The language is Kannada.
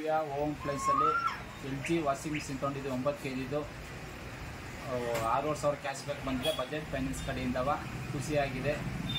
ದಿವ್ಯಾ ಹೋಮ್ ಪ್ಲೇಸಲ್ಲಿ LG ವಾಷಿಂಗ್ ಮಿಷಿನ್ ತೊಗೊಂಡಿದ್ದು 9 kgದು 6,500 ಕ್ಯಾಶ್ ಬ್ಯಾಕ್ ಬಂದಿದೆ. ಬಜೆಟ್ ಫೈನಾನ್ಸ್ ಕಡೆಯಿಂದವ ಖುಷಿಯಾಗಿದೆ.